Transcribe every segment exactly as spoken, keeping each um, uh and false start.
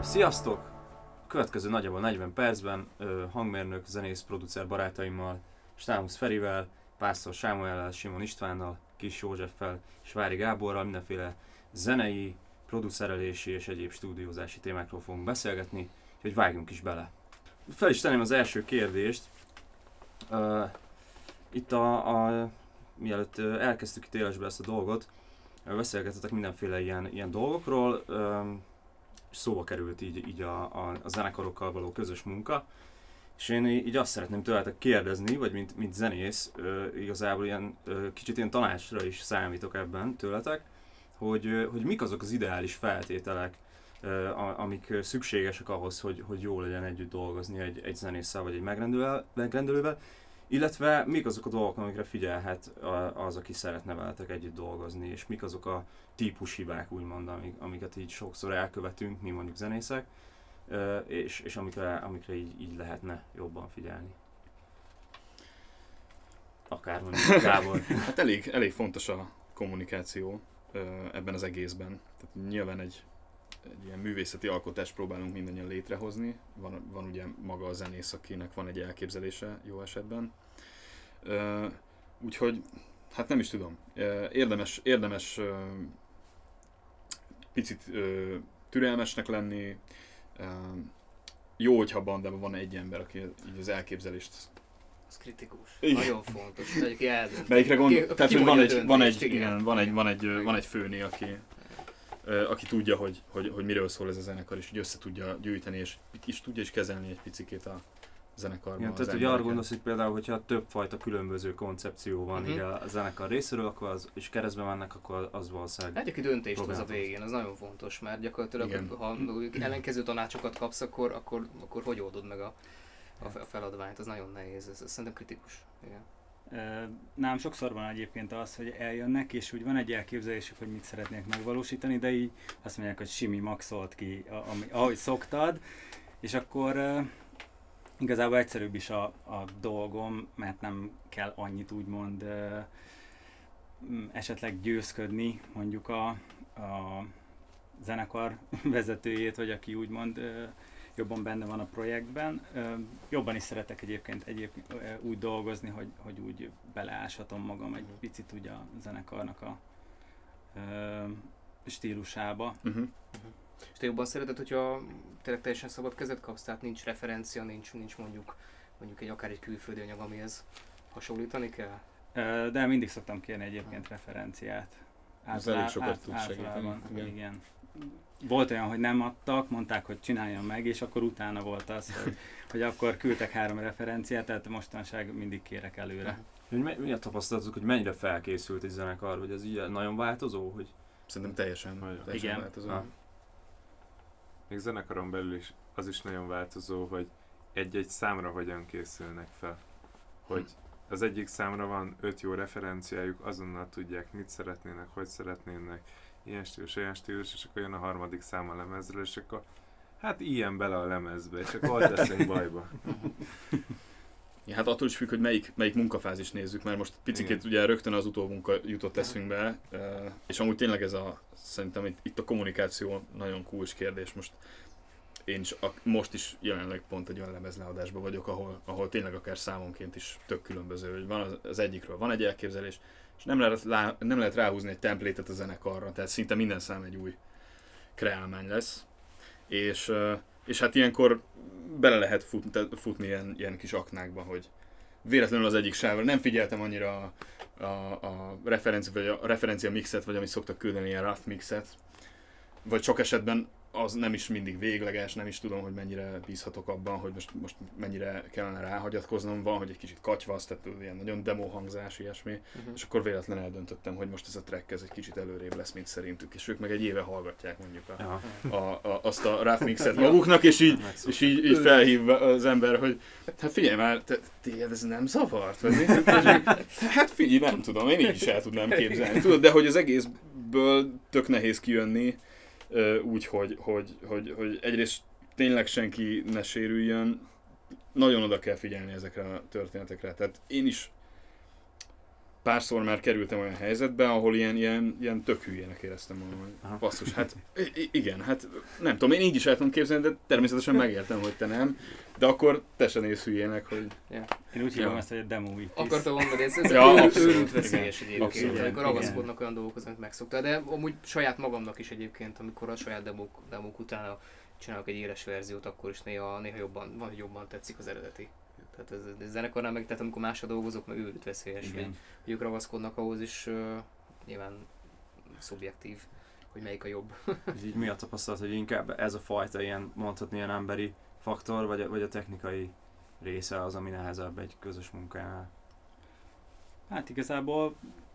Sziasztok! Következő nagyjából negyven percben ö, hangmérnök, zenész, producer barátaimmal, Stámusz Ferivel, Pásztor Sámuellel, Simon Istvánnal, Kis Józseffel és Vári Gáborral mindenféle zenei, producerelési és egyéb stúdiózási témákról fogunk beszélgetni, úgyhogy vágjunk is bele. Fel is tenném az első kérdést. Uh, itt a, a mielőtt elkezdtük itt élesbe ezt a dolgot, beszélgetetek mindenféle ilyen, ilyen dolgokról, um, és szóba került így, így a, a, a zenekarokkal való közös munka. És én így azt szeretném tőletek kérdezni, vagy mint, mint zenész, uh, igazából ilyen, uh, kicsit ilyen tanácsra is számítok ebben tőletek, hogy, uh, hogy mik azok az ideális feltételek, uh, amik szükségesek ahhoz, hogy, hogy jó legyen együtt dolgozni egy, egy zenésszel vagy egy megrendelővel, megrendelővel, illetve mik azok a dolgok, amikre figyelhet az, aki szeretne veletek együtt dolgozni, és mik azok a típushibák, úgymond, amik, amiket így sokszor elkövetünk, mi mondjuk zenészek, és, és amikre, amikre így, így lehetne jobban figyelni. Akár mondjuk Gábor. Hát elég, elég fontos a kommunikáció ebben az egészben. Tehát nyilván egy, egy ilyen művészeti alkotást próbálunk mindannyian létrehozni. Van, van ugye maga a zenész, akinek van egy elképzelése jó esetben. Úgyhogy, hát nem is tudom. Érdemes, érdemes picit türelmesnek lenni. Jó, hogyha bandában van egy ember, aki így az elképzelést... Ez kritikus. Igen. Nagyon fontos. Melyik eldönt. Melyikre gondol? Ki, Tehát, hogy van egy, van, egy, igen, van, egy, van, egy, van egy főné, aki, aki tudja, hogy, hogy, hogy miről szól ez a zenekar, és hogy össze tudja gyűjteni, és is tudja is kezelni egy picikét a zenekarban. Igen, tehát, hogy arra gondolsz, hogy például, hogyha többfajta különböző koncepció van uh-huh. így a zenekar részéről, akkor az, és keresztbe mennek, akkor az valószínűleg... Egyébként döntést hoz a végén, az nagyon fontos, mert gyakorlatilag, igen. ha ellenkező tanácsokat kapsz, akkor, akkor, akkor hogy oldod meg a, a feladványt, az nagyon nehéz, ez, ez szerintem kritikus. Igen. Nálam sokszor van egyébként az, hogy eljönnek, és úgy van egy elképzelésük, hogy mit szeretnék megvalósítani, de így azt mondják, hogy Simi maxolt ki, ami, ahogy szoktad, és akkor igazából egyszerűbb is a, a dolgom, mert nem kell annyit úgymond uh, esetleg győzködni mondjuk a, a zenekar vezetőjét, vagy aki úgymond uh, jobban benne van a projektben. Uh, jobban is szeretek egyébként, egyébként uh, úgy dolgozni, hogy, hogy úgy beleáshatom magam egy picit ugye a zenekarnak a uh, stílusába. Uh-huh. Uh-huh. És te jobban szereted, hogyha tényleg teljesen szabad kezet kapsz, tehát nincs referencia, nincs, nincs mondjuk, mondjuk egy akár egy külföldi anyag, amihez hasonlítani kell? De mindig szoktam kérni egyébként referenciát. Ez elég sokat tud segíteni. Igen. igen. Volt olyan, hogy nem adtak, mondták, hogy csináljam meg, és akkor utána volt az, hogy, hogy akkor küldtek három referenciát, tehát mostanság mindig kérek előre. Mi, mi a tapasztalatok, hogy mennyire felkészült egy zenekar, hogy ez így nagyon változó? Hogy... Szerintem teljesen, teljesen igen. változó. Ah. Még zenekaron belül is az is nagyon változó, hogy egy-egy számra hogyan készülnek fel. Hogy az egyik számra van öt jó referenciájuk, azonnal tudják, mit szeretnének, hogy szeretnének, ilyen stílus, olyan stílus, és akkor jön a harmadik szám a lemezről, és akkor hát ilyen bele a lemezbe, és akkor ott leszünk bajba. Ja, hát attól is függ, hogy melyik, melyik munkafázist nézzük, mert most picikét ugye rögtön az utómunka jutott eszünkbe, és amúgy tényleg ez a, szerintem itt, itt a kommunikáció nagyon kulcs kérdés. Most én is, a, most is jelenleg pont egy olyan lemezleadásban vagyok, ahol, ahol tényleg akár számonként is tök különböző, hogy van az, az egyikről van egy elképzelés, és nem lehet, lá, nem lehet ráhúzni egy templétet a zenekarra, tehát szinte minden szám egy új kreálmány lesz, és, és hát ilyenkor bele lehet fut, futni ilyen, ilyen kis aknákba, hogy véletlenül az egyik sávra nem figyeltem annyira a, a, a, referencia, vagy a referencia mixet, vagy amit szoktak küldeni, ilyen rough mixet, vagy sok esetben az nem is mindig végleges, nem is tudom, hogy mennyire bízhatok abban, hogy most, most mennyire kellene ráhagyatkoznom, van, hogy egy kicsit katyvasz, tehát ilyen nagyon demo hangzás, ilyesmi, uh-huh. és akkor véletlenül eldöntöttem, hogy most ez a track ez egy kicsit előrébb lesz, mint szerintük, és ők meg egy éve hallgatják mondjuk a, a, a, azt a rough mixet maguknak, és így, és így, így felhív az ember, hogy hát figyelj már, te, téged ez nem zavart? Vagy hát figyelj, nem tudom, én így is el tudnám képzelni, tudod, de hogy az egészből tök nehéz kijönni, úgy, hogy, hogy, hogy, hogy egyrészt tényleg senki ne sérüljön, nagyon oda kell figyelni ezekre a történetekre. Tehát én is párszor már kerültem olyan helyzetbe, ahol ilyen, ilyen, ilyen tök hülyének éreztem magam. Basszus, hát igen, hát nem tudom, én így is el tudom képzelni, de természetesen megértem, hogy te nem. De akkor te se nézz hülyének, hogy... Ja. Én úgy hívom ezt, hogy a demo-it. Akartam mondani, ez, ez ja, őrült, őrült veszélyes egyébként, amikor igen. ragaszkodnak olyan dolgokhoz, amit megszokta. De amúgy saját magamnak is egyébként, amikor a saját demók, demók utána csinálok egy éles verziót, akkor is néha, néha jobban, van, hogy jobban tetszik az eredeti. Tehát ez, ez zenekarnál meg, tehát amikor másra dolgozok, meg őrült veszélyes, hogy, hogy ők ragaszkodnak ahhoz is, uh, nyilván szubjektív, hogy melyik a jobb. És így mi a tapasztalat, hogy inkább ez a fajta ilyen, mondhatni ilyen emberi faktor, vagy a, vagy a technikai része az, ami nehezebb egy közös munkánál? Hát igazából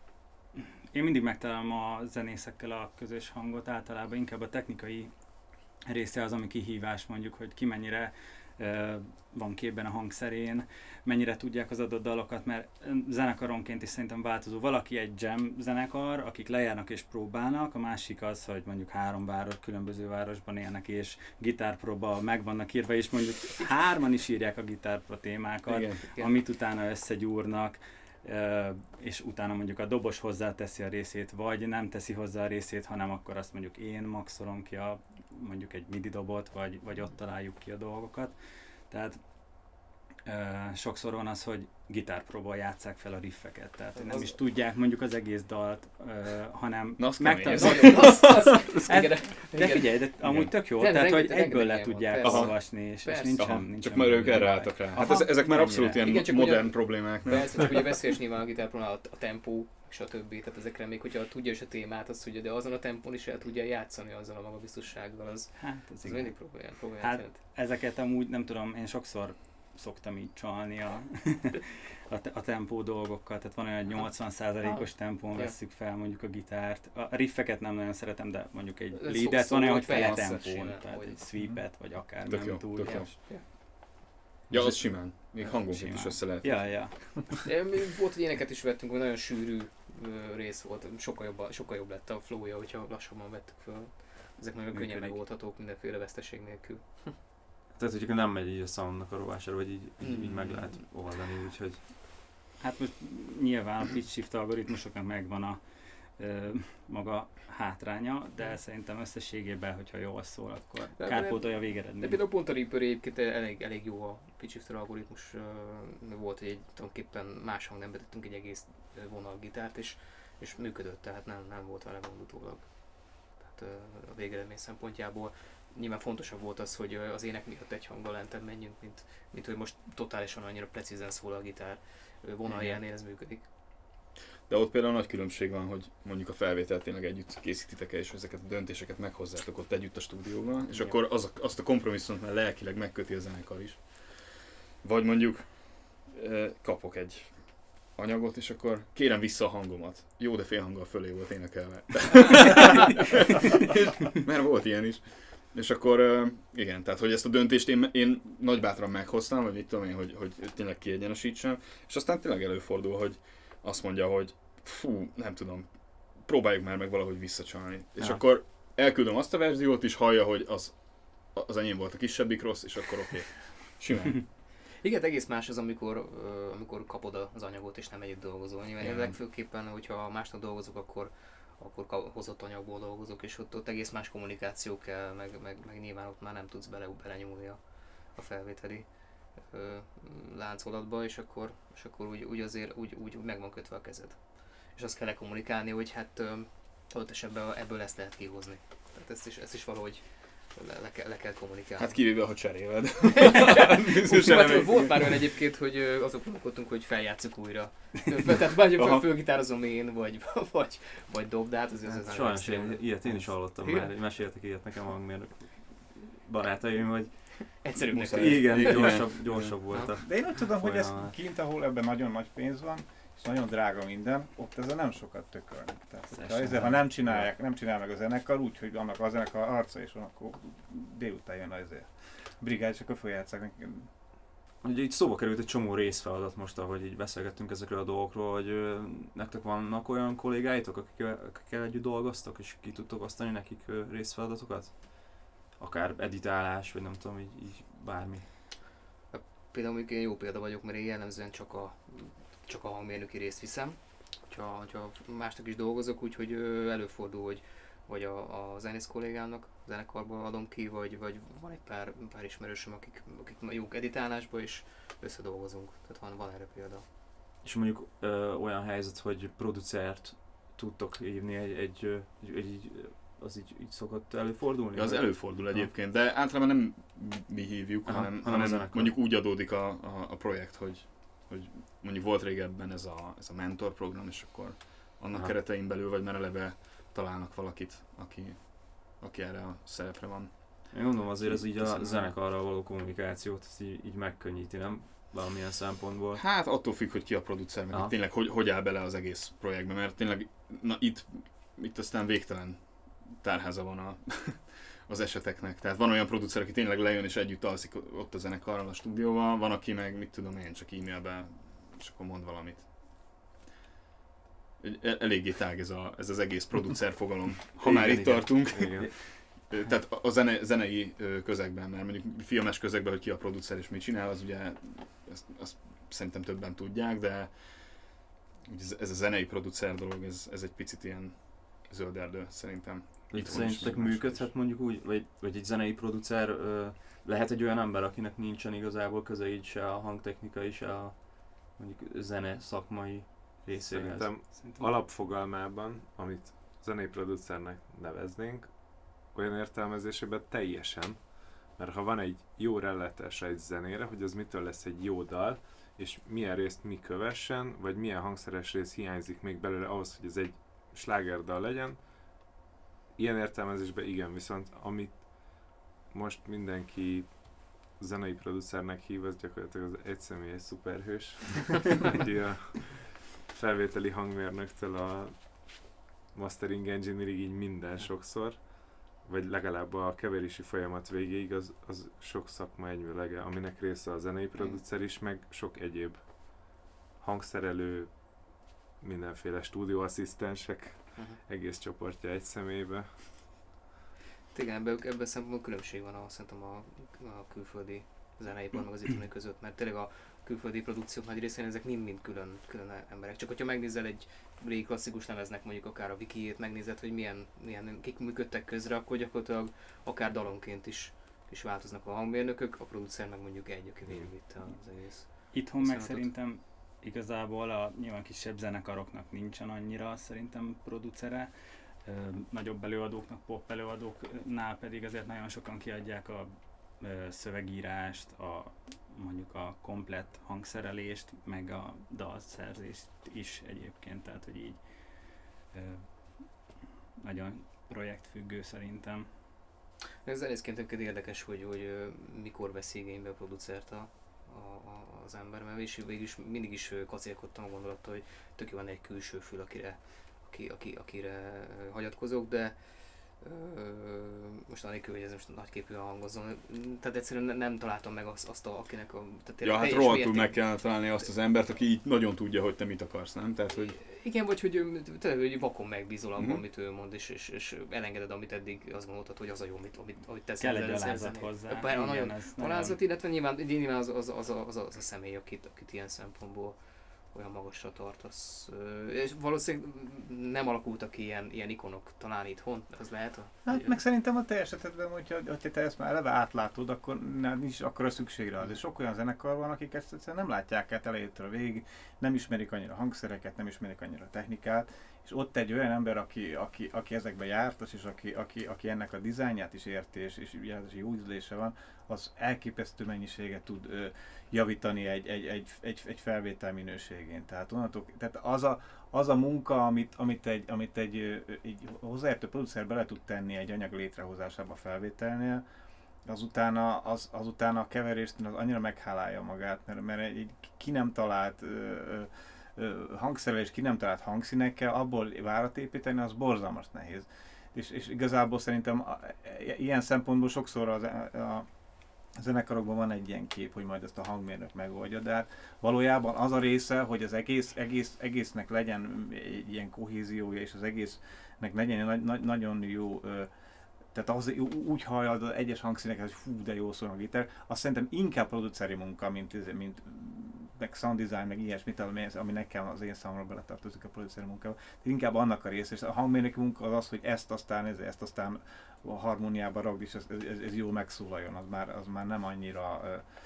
én mindig megtalálom a zenészekkel a közös hangot, általában inkább a technikai része az, ami kihívás, mondjuk, hogy ki mennyire uh, van képben a hangszerén, mennyire tudják az adott dalokat, mert zenekaronként is szerintem változó. Valaki egy jam zenekar, akik lejárnak és próbálnak, a másik az, hogy mondjuk három város, különböző városban élnek, és gitárpróba meg vannak írva, és mondjuk hárman is írják a gitárpro témákat, Igen. amit utána összegyúrnak, és utána mondjuk a dobos hozzáteszi a részét, vagy nem teszi hozzá a részét, hanem akkor azt mondjuk én maxolom ki a, mondjuk egy midi dobot, vagy, vagy ott találjuk ki a dolgokat. Tehát uh, sokszor van az, hogy gitárpróból játsszák fel a riffeket, tehát hogy nem az is tudják mondjuk az egész dalt, uh, hanem Na, azt megtanulják. De figyelj, de amúgy tök jó, Tényleg, tehát hogy rengeteg- egyből le rengeteg tudják ilyen van, olvasni, és, és persze. nincsen, Aha, nincsen csak már ők benne erre baj. álltak rá. Hát Aha, ez, ezek már abszolút ennyire. ilyen Igen, csak modern ugye- problémák, nem? Persze, csak ugye veszélyes nyilván a gitárprónál a, a tempó, és a többi, tehát ezekre még, hogyha tudja is a témát, azt tudja, de azon a tempón is el tudja játszani azzal a magabiztossággal, az, Hát, ez az igen. mindig problémát, problémát Hát, jelent. ezeket amúgy nem tudom, én sokszor szoktam így csalni a, a, te- a tempó dolgokkal, tehát van olyan, hogy nyolcvan százalékos tempón Ja. vesszük fel mondjuk a gitárt. A riffeket nem nagyon szeretem, de mondjuk egy Ez leadet szó- van olyan, szó, hogy fele persze, tempón, simán, tehát hogy- egy sweepet, vagy akár Tök nem jó, túl. tök jó. gyors. Ja, az simán. Még hangonként Simán. is össze lehet. Ja, ja. De mi- volt, hogy éneket is vettünk, hogy nagyon sűrű ö, rész volt, sokkal jobb, sokkal jobb lett a flowja, hogyha lassabban vettük föl. Ezek nagyon könnyen Működik. megoldhatók mindenféle veszteség nélkül. Tehát, hogy nem megy így a soundnak a rovására, vagy így, így, így Mm. meg lehet oldani, úgyhogy Hát most nyilván a pitch shift algoritmusoknak megvan a ö, maga hátránya, de szerintem összességében, hogyha jól szól, akkor De- kárpótolja a De végeredményt. például pont a Reaper egyébként elég, elég jó a pitch shifter algoritmus, ö, volt, hogy egy tulajdonképpen más hangnembe tettünk egy egész vonalgitárt, és, és működött, tehát nem, nem volt vele gond utólag. Tehát ö, a végeredmény szempontjából nyilván fontosabb volt az, hogy ö, az ének miatt egy hanggal lentebb menjünk, mint, mint hogy most totálisan annyira precízen szól a gitár. Ö, Vonaljelnél ez működik. De ott például nagy különbség van, hogy mondjuk a felvételt tényleg együtt készítitek el, és ezeket a döntéseket meghozzátok ott együtt a stúdióban, és Igen. akkor az, azt a kompromisszumot már lelkileg megköti a zenekar is. Vagy mondjuk eh, kapok egy anyagot, és akkor kérem vissza a hangomat. Jó, de félhanggal fölé volt énekelve. Mert volt ilyen is. És akkor eh, igen, tehát hogy ezt a döntést én, én nagybátran meghoztam, vagy mit tudom én, hogy, hogy tényleg kiegyenesítsem, és aztán tényleg előfordul, hogy azt mondja, hogy fú, nem tudom, próbáljuk már meg valahogy visszacsalni. És Ja. akkor elküldöm azt a verziót is, hallja, hogy az, az enyém volt a kisebbik rossz, és akkor oké. Okay. Simán. Igen, egész más az, amikor, ö, amikor kapod az anyagot és nem együtt dolgozol. Nyilván Igen. én legfőképpen, hogyha másnak dolgozok, akkor, akkor ka- hozott anyagból dolgozok, és ott, ott egész más kommunikáció kell, meg, meg, meg nyilván ott már nem tudsz bele, belenyúlni a, a felvételi ö, láncolatba, és akkor, és akkor úgy, úgy azért úgy, úgy meg van kötve a kezed. És azt kell kommunikálni, hogy hát ö, adott esetben ebből ezt lehet kihozni. Tehát ezt is, ezt is valahogy le, le, kell, le kell kommunikálni. Hát kivéve, ha cseréled. Úgy, hát, volt már olyan egyébként, hogy ö, azok gondolkodtunk, hogy feljátszuk újra. Tehát vagy föl, fölgitározom én, vagy, vagy, vagy dob, de hát ez, ez, ez hát nagyon sajnos extrém. én, ilyet én is hallottam Igen? már, hogy meséltek ilyet nekem a hangmérnök barátaim, hogy Egyszerűbbnek Muszáj. tűnik. igen, Igen. gyorsabb, gyorsabb volt a De én úgy tudom, hogy ez folyamat. kint, ahol ebben nagyon nagy pénz van, és nagyon drága minden, ott ezzel nem sokat tökölnek. Tehát, hogyha Teljesen ezzel, ha nem. nem csinálják, nem csinál meg a zenekar, úgy, hogy annak a zenekar arca is van, akkor délután jön azért a brigád, és akkor följátszák neki. Ugye így szóba került egy csomó részfeladat most, ahogy így beszélgettünk ezekről a dolgokról, hogy ö, nektek vannak olyan kollégáitok, akikkel, akikkel együtt dolgoztok, és ki tudtok osztani nekik ö, részfeladatokat? Akár editálás, vagy nem tudom, így, így bármi. Például mondjuk én jó példa vagyok, mert én jellemzően csak a, csak a hangmérnöki részt viszem. hogyha, hogyha másnak is dolgozok, úgyhogy ö, előfordul, hogy vagy a, a zenész kollégámnak zenekarban adom ki, vagy, vagy van egy pár, pár ismerősöm, akik, akik jók editálásba, és összedolgozunk. Tehát van, van erre példa. És mondjuk ö, olyan helyzet, hogy producert tudtok hívni egy, egy, egy, egy az így, így szokott előfordulni? Ja, az előfordul egyébként, de általában nem mi hívjuk, Aha, hanem, hanem hanem a mondjuk úgy adódik a, a, a projekt, hogy, hogy mondjuk volt régebben ez a, ez a mentor program, és akkor annak Aha. keretein belül, vagy már eleve találnak valakit, aki, aki erre a szerepre van. Én gondolom azért ez így a Teszem. zenekarral való kommunikációt ez így, így megkönnyíti, nem? Valamilyen szempontból. Hát attól függ, hogy ki a producer, meg Aha. hogy tényleg hogy, hogy áll bele az egész projektbe, mert tényleg na, itt, itt aztán végtelen tárháza van a, az eseteknek. Tehát van olyan producer, aki tényleg lejön és együtt alszik ott a zenekarral a stúdióval, van, aki meg, mit tudom én, csak e-mailbe, és akkor mond valamit. El- Eléggé tág ez, a, ez az egész producer fogalom, ha Igen, már itt igen. tartunk. Igen. Ö, Tehát a zene, zenei ö, közegben, mert mondjuk filmes közegben, hogy ki a producer és mit csinál, az ugye, ezt, azt szerintem többen tudják, de ez, ez a zenei producer dolog, ez, ez egy picit ilyen zöld erdő szerintem. Így Itthon is, szerintetek máshol is. működhet mondjuk úgy, vagy, vagy egy zenei producer ö, lehet egy olyan ember, akinek nincsen igazából köze így se a hangtechnikai, se a mondjuk zene szakmai részéhez? Szerintem Szerintem alapfogalmában, amit zenei producernek neveznénk, olyan értelmezésében teljesen, mert ha van egy jó rálátása egy zenére, hogy az mitől lesz egy jó dal, és milyen részt mi kövessen, vagy milyen hangszeres rész hiányzik még belőle ahhoz, hogy ez egy slágerdal legyen, ilyen értelmezésben igen, viszont amit most mindenki zenei producernek hív, az gyakorlatilag az egyszemélyes szuperhős, aki a felvételi hangmérnöktől a mastering engineerig így minden sokszor, vagy legalább a keverési folyamat végéig az, az sok szakma egyvelege, aminek része a zenei producer is, meg sok egyéb hangszerelő, mindenféle stúdióasszisztensek Uh-huh. egész csoportja egy személybe. Igen, ebben, ebben szempontból különbség van a, szerintem a, a külföldi zeneipar meg az itthoni között, mert tényleg a külföldi produkciók nagy részén ezek mind-mind külön, külön emberek. Csak hogyha megnézel egy régi klasszikus lemeznek mondjuk akár a wikijét, megnézed, hogy milyen, milyen kik működtek közre, akkor gyakorlatilag akár dalonként is, is változnak a hangmérnökök, a producer meg mondjuk egy, aki végigvitte az egész. itthon meg Viszont ott- szerintem igazából a nyilván kisebb zenekaroknak nincsen annyira szerintem producere. Ö, nagyobb előadóknak, pop előadóknál pedig azért nagyon sokan kiadják a ö, szövegírást, a, mondjuk a komplett hangszerelést, meg a dalszerzést is egyébként, tehát hogy így ö, nagyon projektfüggő szerintem. Ez zenészként egyébként érdekes, hogy, hogy ö, mikor veszi igénybe a producert a, a, a, az ember, mert végig, végig is, mindig is ö, kacérkodtam a gondolattal, hogy tök jó van egy külső fül, akire, aki, aki, akire ö, hagyatkozok, de ö, most anélkül, hogy ez most nagyképűen hangozzon, tehát egyszerűen ne- nem találtam meg azt, azt a, akinek a... Tehát Ja, tényleg hát teljes rohadtul mérték- meg kell találni azt az embert, aki így nagyon tudja, hogy te mit akarsz, nem? Tehát, hogy Igen, vagy hogy ö, tényleg hogy vakon megbízol abban, Mhm. amit ő mond, és, és, és elengeded, amit eddig azt gondoltad, hogy az a jó, amit, amit, amit te Kell egy szerzel- alázat szerzel. hozzá. Bár a nagyon ez alázat, illetve nyilván, nyilván az, az, az, az, az, a személy, akit, akit ilyen szempontból olyan magasra tartasz. Ö, És valószínűleg nem alakultak ki ilyen, ilyen ikonok talán itthon, az lehet? A, Hát meg szerintem a te esetedben, hogyha, hogyha te ezt már eleve átlátod, akkor nem nincs akkora szükség rá. De sok olyan zenekar van, akik ezt egyszerűen nem látják át elejétől végig, nem ismerik annyira a hangszereket, nem ismerik annyira a technikát, és ott egy olyan ember, aki, aki, aki ezekben jártas, és aki, aki, aki ennek a dizájnját is érti, és, és jó ízlése van, az elképesztő mennyiséget tud ö, javítani egy, egy, egy, egy, egy felvétel minőségén. Tehát, onnantól, tehát az, a, az a munka, amit, amit egy, amit egy, ö, egy hozzáértő producer bele tud tenni egy anyag létrehozásába a felvételnél, azutána, az, azutána a keverésnél az annyira meghálálja magát, mert, mert egy ki nem talált ö, ö, hangszerelés, ki nem talált hangszínekkel, abból várat építeni, az borzalmas nehéz. És, és igazából szerintem a, ilyen szempontból sokszor az, a, a zenekarokban van egy ilyen kép, hogy majd ezt a hangmérnök megoldja, de hát valójában az a része, hogy az egész, egész, egésznek legyen egy ilyen kohéziója, és az egésznek legyen egy nagy, nagy, nagyon jó, ö, tehát az úgy hallja az egyes hangszíneket, hogy fú, de jó szól a gitár, azt szerintem inkább produceri munka, mint, mint meg sound design, meg ilyesmit, ami, ami nekem az én számomra beletartozik a produceri munkába. De inkább annak a része, és a hangmérnöki munka az az, hogy ezt aztán, ez, ezt aztán a harmóniába ragd, és ez, ez, ez jól megszólaljon, az már, az már nem annyira,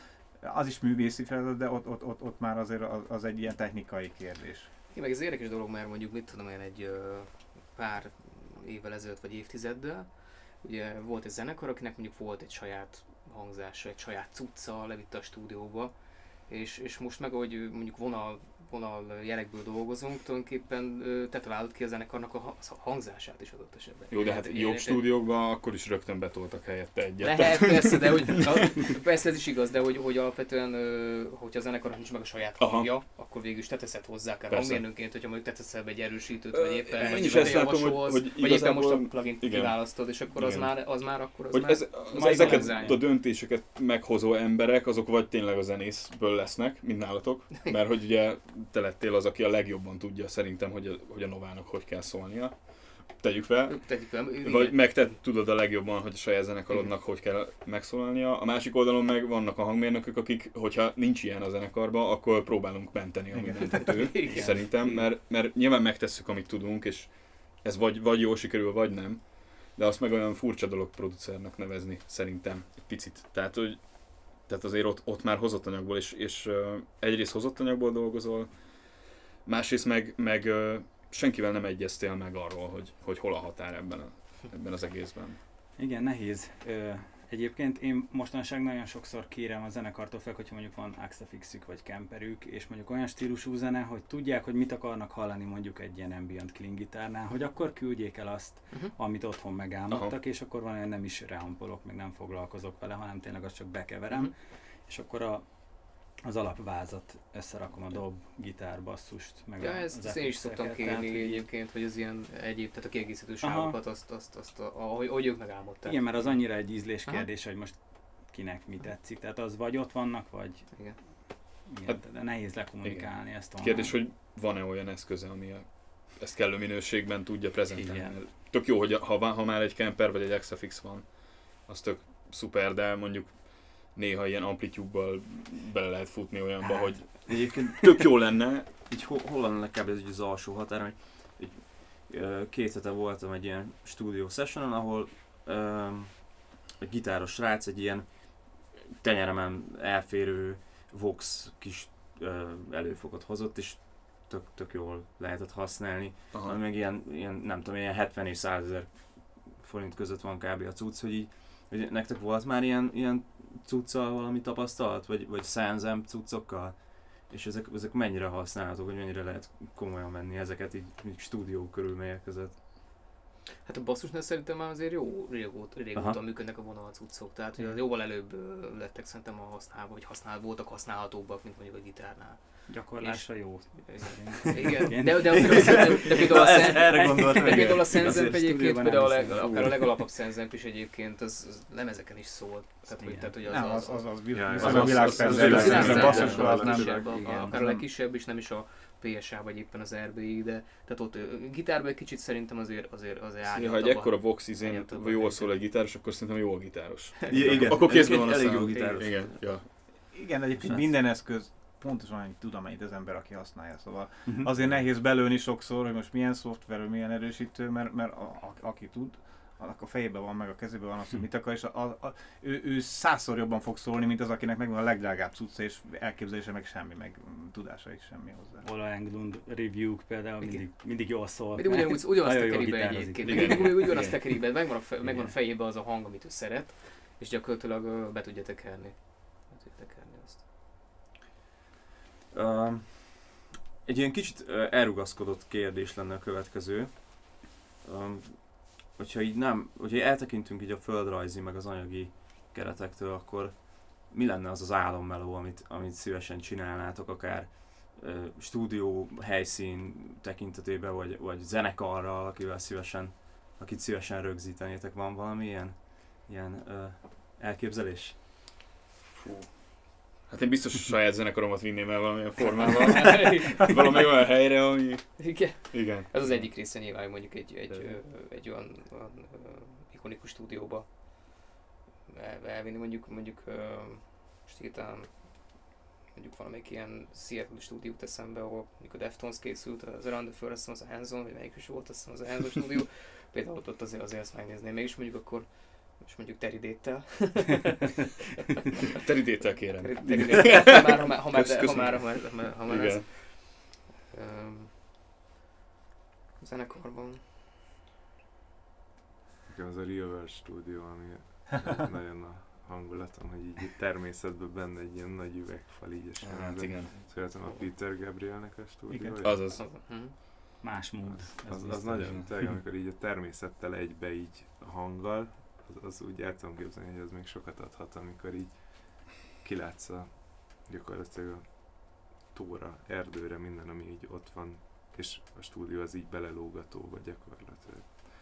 az is művészi feladat, de ott, ott, ott, ott már azért az, az egy ilyen technikai kérdés. Igen, meg ez érdekes dolog, mert mondjuk mit tudom én egy ö, pár évvel ezelőtt, vagy évtizeddel, ugye volt egy zenekar, akinek mondjuk volt egy saját hangzása, egy saját cucca, levitte a stúdióba, és, és most meg, ahogy mondjuk vonal, vonal jelekből dolgozunk, tulajdonképpen tetoválod ki a zenekarnak a hangzását is adott esetben. Jó, de hát Tehát, jobb ilyen, stúdiókban akkor is rögtön betoltak helyette egyet. Lehet, persze, de hogy, persze ez is igaz, de hogy, hogy alapvetően, hogyha a zenekarnak nincs meg a saját hangja, aha, akkor végül is te teszed hozzá, akár hangmérnökként, hogyha mondjuk te teszel be egy erősítőt, vagy éppen, vagy, is látom, hogy, hogy vagy éppen most a plugin kiválasztod, és akkor az már, az már akkor az hogy már, ez, az ezeket a döntéseket meghozó emberek, azok vagy tényleg a zenészből lesznek, mint nálatok, mert hogy ugye te lettél az, aki a legjobban tudja szerintem, hogy a, hogy a Novának hogy kell szólnia. Tegyük fel. Tegyük fel. Vagy meg te tudod a legjobban, hogy a saját zenekarodnak hogy kell megszólalnia. A másik oldalon meg vannak a hangmérnökök, akik, hogyha nincs ilyen a zenekarban, akkor próbálunk menteni, ami menthető. Szerintem, mert, mert nyilván megtesszük, amit tudunk, és ez vagy, vagy jól sikerül, vagy nem. De azt meg olyan furcsa dolog producernek nevezni, szerintem, egy picit. Tehát, hogy Tehát azért ott, ott már hozott anyagból, és, és uh, egyrészt hozott anyagból dolgozol, másrészt meg, meg uh, senkivel nem egyeztél meg arról, hogy, hogy hol a határ ebben, a, ebben az egészben. Igen, nehéz. Ö, egyébként én mostanság nagyon sokszor kérem a zenekartól fel, hogyha mondjuk van Axafixük vagy Kemperük, és mondjuk olyan stílusú zene, hogy tudják, hogy mit akarnak hallani mondjuk egy ilyen ambient clean gitárnál, hogy akkor küldjék el azt, uh-huh. amit otthon megálmodtak, aha, és akkor van olyan, nem is rehampolok, meg nem foglalkozok vele, hanem tényleg azt csak bekeverem, uh-huh. és akkor a, az alapvázat összerakom, a dob, gitár, basszust, meg ja, a, ezt, ezt én is szoktam kérni egyébként, hogy az ilyen egyéb, tehát a kiegészítő sávokat, azt, azt, azt, ahogy, ahogy ők megálmodták. Igen, mert az annyira egy ízlés kérdés, hogy most kinek mi tetszik, tehát az vagy ott vannak, vagy... Igen. Igen, hát, de nehéz lekommunikálni igen. ezt onnan. Kérdés, hogy van-e olyan eszköze, ami a, ezt kellő minőségben tudja prezentálni. Igen. Tök jó, hogy ha, ha már egy Kemper vagy egy Axafix van, az tök szuper, de mondjuk néha ilyen amplitúbbal bele lehet futni olyanba, hát, hogy egyébként tök jó lenne. Így hol, hol lenne kb. Ez az alsó határ, hogy így, két hete voltam egy ilyen stúdió sessionon, ahol um, egy gitáros srác egy ilyen tenyeremen elférő Vox kis uh, előfokot hozott, és tök, tök jól lehetett használni. Aha. Meg ilyen, ilyen, nem tudom, ilyen hetven és százezer forint között van kb. A cucc, hogy így, hogy nektek volt már ilyen, ilyen cuccal valami tapasztalat, vagy, vagy szenzem cuccokkal? És ezek, ezek mennyire használhatók, hogy mennyire lehet komolyan venni ezeket így, így stúdió körülmények között? Hát a basszusnál szerintem már azért jó régóta, régóta működnek a vonalcuccok, tehát hogy jóval előbb lettek szerintem a használva, vagy használ, voltak használhatóbbak, mint mondjuk a gitárnál. Gyakorlásra jó. Igen, de, de, de, de, de például a ez, erre gondoltam, de például a szenzemp egyébként, például a, akár a legalapabb szenzemp is egyébként, az, az lemezeken is szól. Tehát, hogy, tehát, hogy az, nem, az, az, az, az, az, az a világszenzemp, basszusra az nem. Akár a legkisebb is, nem is a pé es á vagy éppen az er bé i, de tehát ott gitárban egy kicsit szerintem azért azért azért árnyaltabb. Ha egy ekkora Vox izén jól szól egy gitáros, akkor szerintem jó a gitáros. Igen, akkor kézben van a elég jó gitáros. Igen, ja. Igen, egyébként minden eszköz pontosan annyit tud, amennyit az ember, aki használja. Szóval azért nehéz belőni sokszor, hogy most milyen szoftver, milyen erősítő, mert, mert a, a, aki tud, annak a fejében van, meg a kezében van az, hogy mit akar, és a, a, a, ő, ő százszor jobban fog szólni, mint az, akinek megvan a legdrágább cucca, és elképzelése meg semmi, meg tudása is semmi hozzá. Ola Englund review például mindig, mindig jól szól. Mindig ugyanúgy, ugyanazt tekerik be egyébként. Mindig ugyanazt tekerik be, megvan a, fe, megvan a fejében az a hang, amit ő szeret, és gyakorlatilag be tudja tekerni. Be tudja tekerni azt. Uh, egy ilyen kicsit uh, elrugaszkodott kérdés lenne a következő. Um, hogyha így nem, hogyha eltekintünk így a földrajzi meg az anyagi keretektől, akkor mi lenne az az álommeló, amit, amit szívesen csinálnátok, akár uh, stúdió, helyszín tekintetében, vagy, vagy zenekarral, akivel szívesen, akit szívesen rögzítenétek? Van valami ilyen, ilyen uh, elképzelés? Fú. Hát én biztos a saját zenekaromat vinném el valamilyen formában. Valami olyan helyre, ami... Igen. Igen. Ez az egyik része nyilván, mondjuk egy, egy, egy, egy olyan, olyan ikonikus stúdióba el, elvinni, mondjuk, mondjuk most hirtelen mondjuk valamelyik ilyen Seattle stúdió jut eszembe, ahol mondjuk a Deftones készült, az Around the Fur, azt hiszem az a Hands-on, vagy melyik is volt, azt hiszem az a Hands-on stúdió. Például ott azért, azért ezt megnézném, mégis mondjuk akkor most mondjuk Terry Date-tel. Terry Date-tel kérem. Terry Date-tel, ha már, ha már, ha már, Kösz, ha már, ha már, ha már, ha már ez. Um, zenekarban. Nekem az a Real Studio, ami nagyon a hangulatom, hogy így természetben benne egy ilyen nagy üvegfal így és hát igen. Szeretem a Peter Gabrielnek a stúdiót. Azaz. Az, hm. Más mód. Az, az, az nagyon, tényleg, amikor így a természettel egybe így a hanggal, az, az úgy el tudom képzelni, hogy az még sokat adhat, amikor így kilátsz a gyakorlatilag a tóra, erdőre, minden, ami így ott van, és a stúdió az így belelógatóba gyakorlatilag.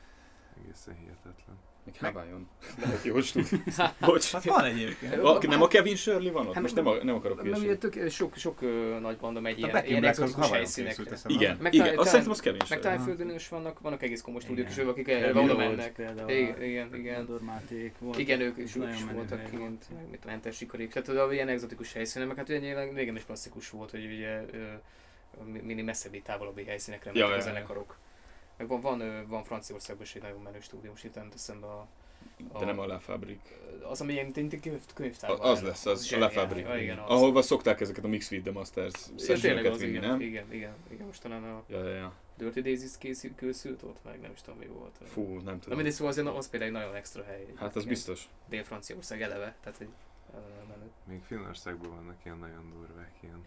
Egészen hihetetlen. Még Hawaiion. Lehet jó stúdió. Bocs. Hát van egyébként. A, nem a Kevin Shirley van ott? Hát Most meg- nem, a, nem akarok Mert ugye hülyeséget. tök, sok, sok ö, nagy banda megy A ilyen, Back in ilyen Black az exotikus Hawaiion készült, helyszínekre. eszem. Igen, Meg igen. talán- Azt szerintem az Kevin Meg Shirley. Tájföldön is vannak, vannak egész komoly stúdiók is, Igen. akik Kevin oda volt mennek. például, Igen, igen, igen. Dormáték volt. Igen, ők is, ők Nagyon is menő voltak hely kint, meg mit a mentes sikarik. Tehát oda ilyen exotikus helyszínen, meg hát ugye nyilván régen is klasszikus volt, hogy ugye ö, mini messzebbi, távolabbi helyszínekre Ja, mentek a ja, ja. zenekarok. Meg van, van, ö, van Franciaországban is egy nagyon menő stúdió, most itt nem teszem be a... De nem a La Fabrique. Az, ami ilyen mint könyv, könyvtárban. Az lesz, az a zseniál. La Fabrique. Ja, igen, az. Ahol szokták ezeket a Mix with the Masters Ja, tényleg sessioneket az, vinni, igen, nem? igen, igen, igen, most talán a Ja, ja, ja. Dirty Daisies készült, készült ott, meg nem is tudom mi volt. Fú, nem Na tudom. mindegy, szóval azért az például egy nagyon extra hely. Hát az Igen. biztos. Dél-Franciaország eleve, tehát egy eleve menő. Még Finnországban vannak ilyen nagyon durvák, ilyen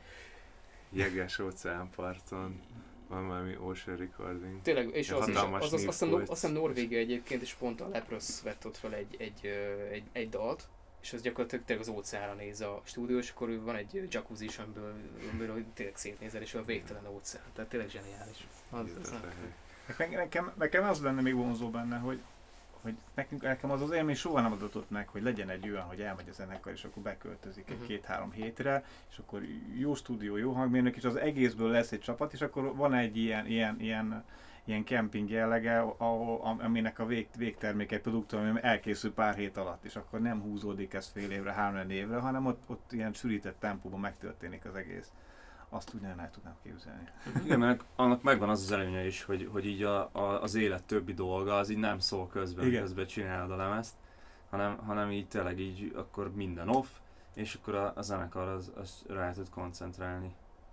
jeges óceánparton, van valami Ocean Recording. Tényleg, és Ilyen az is, hatalmas az, az, azt hiszem, népfolt. azt hiszem Norvégia egyébként, és pont a Leprous vett ott fel egy, egy, ö, egy, egy dalt, és az gyakorlatilag tényleg az óceánra néz a stúdió, és akkor van egy jacuzzi is, amiből, amiből tényleg szétnézel, és a végtelen óceán. Tehát tényleg zseniális. Az, az, Hihetetlen hely. Nekem, nekem, nekem az lenne még vonzó benne, hogy, hogy nekünk, nekem az az élmény soha nem adatott meg, hogy legyen egy olyan, hogy elmegy a zenekar, és akkor beköltözik egy Mhm. két-három hétre, és akkor jó stúdió, jó hangmérnök, és az egészből lesz egy csapat, és akkor van egy ilyen, ilyen, ilyen, ilyen kemping jellege, ahol, am- aminek a vég, végtermék egy produktum, ami elkészül pár hét alatt, és akkor nem húzódik ez fél évre, három évre, hanem ott, ott ilyen sűrített tempóban megtörténik az egész. Azt úgy nem el tudnám képzelni. Igen, mert annak megvan az az előnye is, hogy, hogy így a, a, az élet többi dolga, az így nem szól közben, Igen. közben csinálod a lemezt, hanem, hanem így tényleg így akkor minden off, és akkor a, a zenekar az, az rá tud koncentrálni.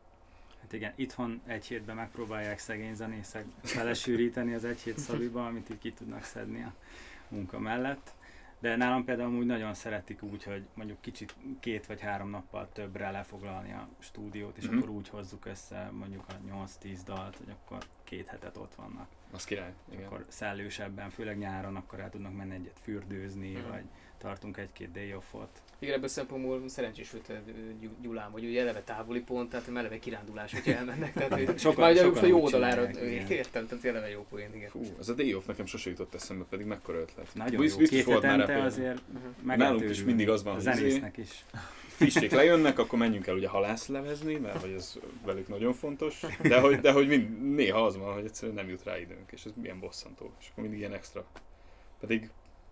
Hát igen, itthon egy hétben megpróbálják szegény zenészek belesűríteni az egy hét szabiba, amit így ki tudnak szedni a munka mellett. De nálam például úgy nagyon szeretik úgy, hogy mondjuk kicsit két vagy három nappal többre lefoglalni a stúdiót, és Mhm. akkor úgy hozzuk össze mondjuk a nyolc-tíz dalt, hogy akkor két hetet ott vannak. Az király, igen. Akkor szellősebben, főleg nyáron, akkor el tudnak menni egyet fürdőzni, Mhm. vagy tartunk egy-két day off-ot. Igen, ebből szempontból szerencsés volt ö, Gyul- Gyulán, hogy ugye eleve távoli pont, tehát eleve kirándulás, hogyha elmennek. Tehát, hogy Sokan- majd sokan most a jó úgy oldalára, csinálják, igen. értem, tehát eleve jó poén, igen. Fú, ez a Day Off nekem sose jutott eszembe, pedig mekkora ötlet. Nagyon Biz- jó, biztos két volt már hetente rá azért Uh-huh. meg Nálunk lehet is őrülni. mindig az van, A hogy zenésznek is. Fissék lejönnek, akkor menjünk el ugye halászlevezni, mert hogy ez velük nagyon fontos, de hogy, de hogy mind, néha az van, hogy egyszerűen nem jut rá időnk, és ez milyen bosszantó, és akkor mindig ilyen extra. Pedig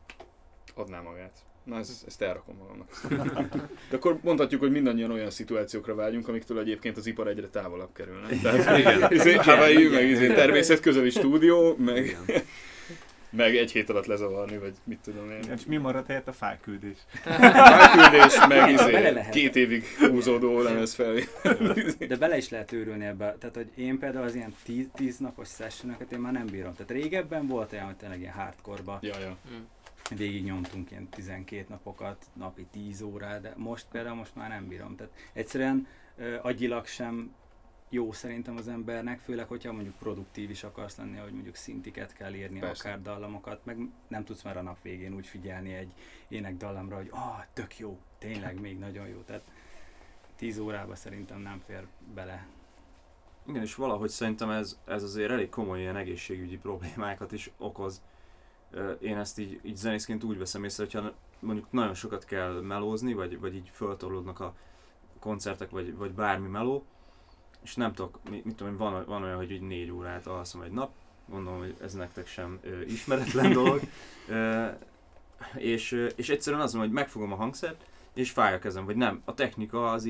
adná magát. Na ez, ezt elrakom magamnak. De akkor mondhatjuk, hogy mindannyian olyan szituációkra vágyunk, amiktől egyébként az ipar egyre távolabb kerülne. Tehát Igen. izé, Hawaii, Igen, meg izé, igen. természetközeli stúdió, meg, Igen. meg egy hét alatt lezavarni, vagy mit tudom én. És mi maradt helyett a fájküldés? Felküldés, meg Bele izé, lehet. két évig húzódó lemez fel. De bele is lehet őrülni ebbe. Tehát, hogy én például az ilyen tíz, tíz napos sessionokat én már nem bírom. Tehát régebben volt olyan, hogy tényleg ilyen hardcore-ba Ja, ja. végig nyomtunk ilyen tizenkét napokat, napi tíz órát, de most például most már nem bírom. Tehát egyszerűen ö, agyilag sem jó szerintem az embernek, főleg, hogyha mondjuk produktív is akarsz lenni, hogy mondjuk szintiket kell írni, Persze. akár dallamokat, meg nem tudsz már a nap végén úgy figyelni egy énekdallamra, hogy ah, tök jó, tényleg még nagyon jó. Tehát tíz órába szerintem nem fér bele. Igen, és valahogy szerintem ez, ez azért elég komoly ilyen egészségügyi problémákat is okoz. Ö, Én ezt így, így zenészként úgy veszem észre, hogyha mondjuk nagyon sokat kell melózni, vagy, vagy így föltorlódnak a koncertek, vagy, vagy bármi meló, és nem tudok, mit, mit tudom, van, van olyan, hogy így négy órát alszom egy nap, gondolom, hogy ez nektek sem ö, ismeretlen dolog, ö, és, ö, és egyszerűen az van, hogy megfogom a hangszert, és fáj a kezem, vagy nem, a technika az így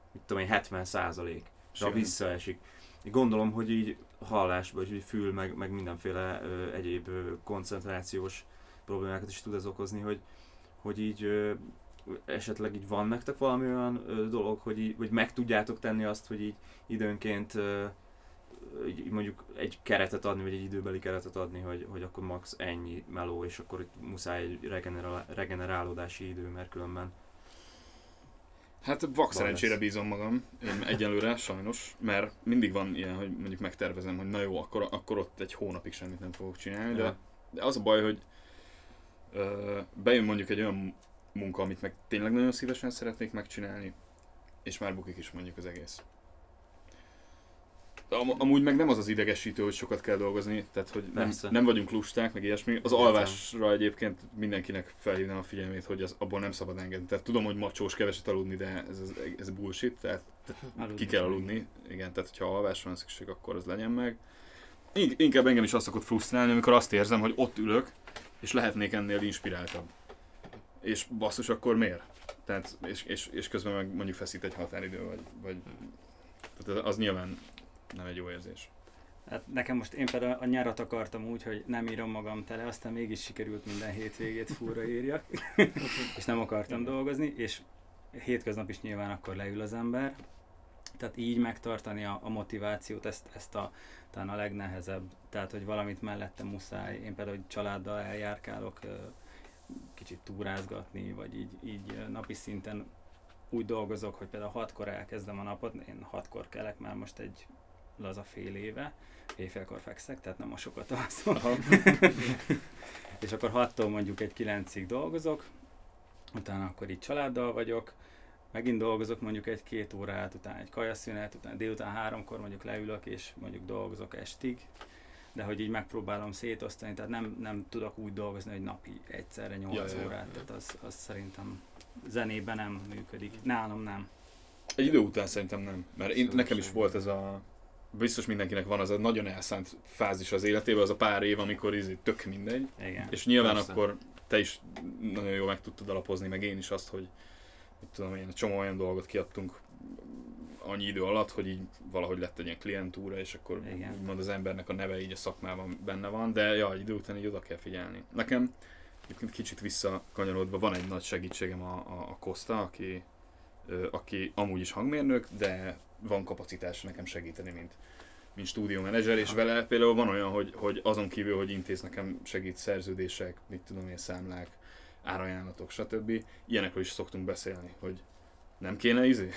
mit tudom én, hetven százalékra Simán. visszaesik. Gondolom, hogy így hallásban, hogy fül, meg, meg mindenféle ö, egyéb ö, koncentrációs problémákat is tud ez okozni, hogy, hogy így ö, esetleg így van nektek valami olyan ö, dolog, hogy így, vagy meg tudjátok tenni azt, hogy így időnként ö, így mondjuk egy keretet adni, vagy egy időbeli keretet adni, hogy, hogy akkor max ennyi meló, és akkor itt muszáj egy regenerál, regenerálódási idő, mert különben Hát vak szerencsére bízom magam, én egyelőre sajnos, mert mindig van ilyen, hogy mondjuk megtervezem, hogy na jó, akkor, akkor ott egy hónapig semmit nem fogok csinálni, de, Ja. de az a baj, hogy ö, bejön mondjuk egy olyan munka, amit meg tényleg nagyon szívesen szeretnék megcsinálni, és már bukik is mondjuk az egész. Am- amúgy meg nem az az idegesítő, hogy sokat kell dolgozni, tehát hogy nem, Persze. nem vagyunk lusták, meg ilyesmi. Az Értem. alvásra egyébként mindenkinek felhívnám a figyelmét, hogy az, abból nem szabad engedni. Tehát tudom, hogy macsós keveset aludni, de ez, ez, ez bullshit, tehát ki kell aludni. Igen, tehát hogyha alvásra van szükség, akkor az legyen meg. In- inkább engem is azt szokott frusztrálni, amikor azt érzem, hogy ott ülök, és lehetnék ennél inspiráltabb. És basszus, akkor miért? Tehát, és, és, és közben meg mondjuk feszít egy határidő, vagy, vagy tehát az nyilván nem egy jó érzés. Hát nekem most én például a nyarat akartam úgy, hogy nem írom magam tele, aztán mégis sikerült minden hétvégét fúra írjak, és nem akartam dolgozni, és hétköznap is nyilván akkor leül az ember. Tehát így megtartani a, a motivációt, ezt, ezt a, talán a legnehezebb. Tehát, hogy valamit mellette muszáj. Én például hogy családdal eljárkálok, kicsit túrázgatni, vagy így, így napi szinten úgy dolgozok, hogy például hatkor elkezdem a napot, én hatkor kelek már most egy laza fél éve, éjfélkor fekszek, tehát nem a sokat alszom. És akkor hattól mondjuk egy kilencig dolgozok, utána akkor így családdal vagyok, megint dolgozok mondjuk egy-két órát, utána egy kajaszünet, utána délután háromkor mondjuk leülök és mondjuk dolgozok estig, de hogy így megpróbálom szétosztani, tehát nem, nem tudok úgy dolgozni, hogy napi egyszerre nyolc Ja, ja, ja. órát, tehát az, az szerintem zenében nem működik. Nálam nem. Egy idő után szerintem nem, mert én, nekem is volt ez a, biztos mindenkinek van az a nagyon elszánt fázis az életében, az a pár év, amikor izé tök mindegy, Igen. és nyilván Persze. akkor te is nagyon jól meg tudtad alapozni, meg én is azt, hogy mit tudom én, egy csomó olyan dolgot kiadtunk annyi idő alatt, hogy így valahogy lett egy ilyen klientúra, és akkor Igen. úgymond az embernek a neve így a szakmában benne van, de ja, idő után így oda kell figyelni. Nekem egyébként kicsit visszakanyarodva van egy nagy segítségem a, a, a Kosta, aki, ö, aki amúgy is hangmérnök, de van kapacitása nekem segíteni, mint, mint stúdiómenedzser, és vele például van olyan, hogy, hogy azon kívül, hogy intéz nekem segít szerződések, mit tudom én, számlák, árajánlatok, stb. Ilyenekről is szoktunk beszélni, hogy nem kéne izé?